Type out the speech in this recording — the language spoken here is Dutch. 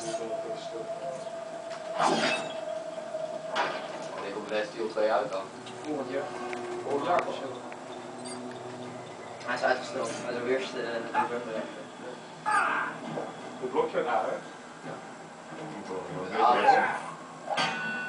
Ik denk op de Steel 2 uit dan. Volgend jaar. Volgend jaar pas. Hij is uitgesteld, maar de eerste november. Hoe blok je nou, hè? Ja,